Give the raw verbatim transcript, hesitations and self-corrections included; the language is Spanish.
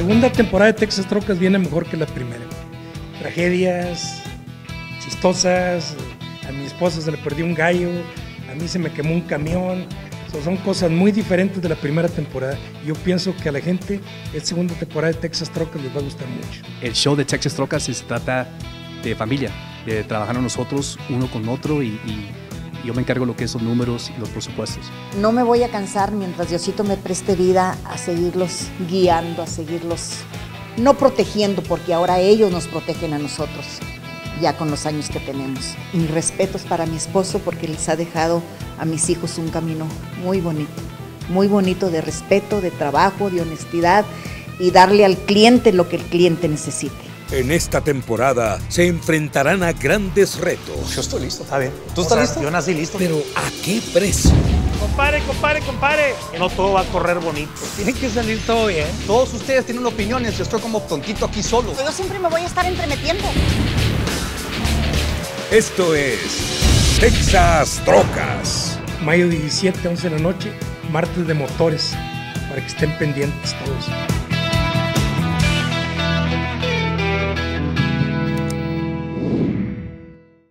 segunda temporada de Texas Trocas viene mejor que la primera. Tragedias chistosas, a mi esposa se le perdió un gallo, a mí se me quemó un camión. So, son cosas muy diferentes de la primera temporada. Yo pienso que a la gente esta segunda temporada de Texas Trocas les va a gustar mucho. El show de Texas Trocas se trata de familia, de trabajar nosotros uno con otro y, y yo me encargo de lo que es los números y los presupuestos. No me voy a cansar mientras Diosito me preste vida a seguirlos guiando, a seguirlos no protegiendo, porque ahora ellos nos protegen a nosotros, ya con los años que tenemos. Mis respetos para mi esposo porque les ha dejado a mis hijos un camino muy bonito, muy bonito de respeto, de trabajo, de honestidad y darle al cliente lo que el cliente necesite. En esta temporada se enfrentarán a grandes retos. Yo estoy listo, está bien. ¿Tú estás listo? Yo nací listo. Pero ¿a qué precio? Compare, compare, compare. Que no todo va a correr bonito. Tiene que salir todo bien. Todos ustedes tienen opiniones. Yo estoy como tontito aquí solo. Yo siempre me voy a estar entremetiendo. Esto es Texas Trocas. Mayo diecisiete, once de la noche, martes de motores, para que estén pendientes todos.